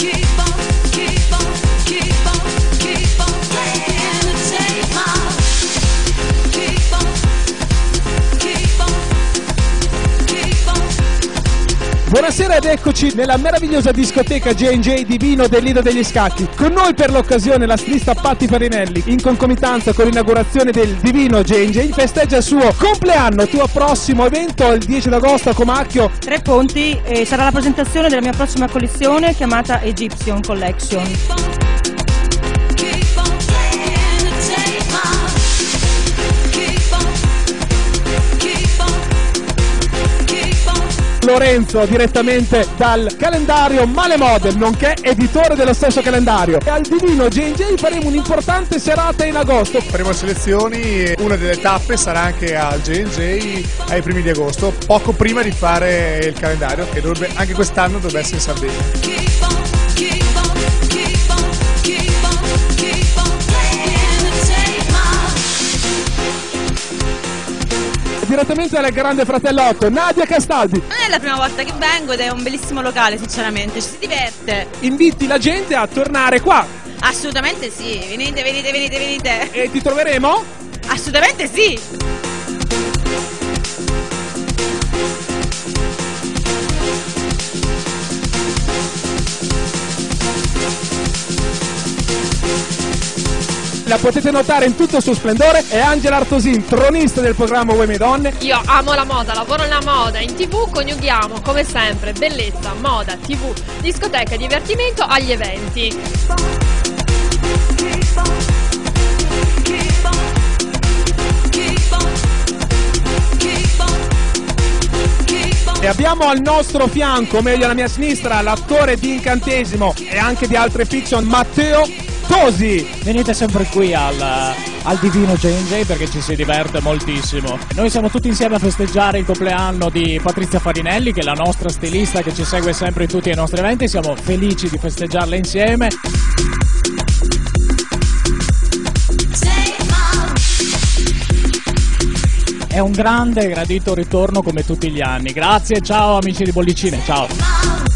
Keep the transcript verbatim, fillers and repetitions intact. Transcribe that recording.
Buonasera ed eccoci nella meravigliosa discoteca J and J Divino del Lido degli Scacchi. Con noi per l'occasione la stilista Patti Farinelli, in concomitanza con l'inaugurazione del Divino J and J, festeggia il suo compleanno. Tuo prossimo evento il dieci d'agosto a Comacchio. Tre Ponti, e sarà la presentazione della mia prossima collezione chiamata Egyptian Collection. Lorenzo, direttamente dal calendario Male Model, nonché editore dello stesso calendario. E al Divino J and J faremo un'importante serata in agosto. Faremo selezioni e una delle tappe sarà anche al J and J ai primi di agosto, poco prima di fare il calendario, che dovrebbe, anche quest'anno dovrebbe essere in Sardegna. Direttamente dal Grande Fratello otto, Nadia Castaldi. Non è la prima volta che vengo ed è un bellissimo locale, sinceramente, ci si diverte. Inviti la gente a tornare qua. Assolutamente sì, venite, venite, venite, venite. E ti troveremo? Assolutamente sì. La potete notare in tutto il suo splendore, è Angela Artosin, tronista del programma Uomini e Donne. Io amo la moda, lavoro nella moda, in tv coniughiamo come sempre bellezza, moda, tv, discoteca, divertimento agli eventi. E abbiamo al nostro fianco, o meglio alla mia sinistra, l'attore di Incantesimo e anche di altre fiction, Matteo Tosi. Venite sempre qui al, al Divino J and J perché ci si diverte moltissimo. Noi siamo tutti insieme a festeggiare il compleanno di Patrizia Farinelli, che è la nostra stilista che ci segue sempre in tutti i nostri eventi. Siamo felici di festeggiarla insieme. È un grande e gradito ritorno come tutti gli anni. Grazie, ciao amici di Bollicine, ciao.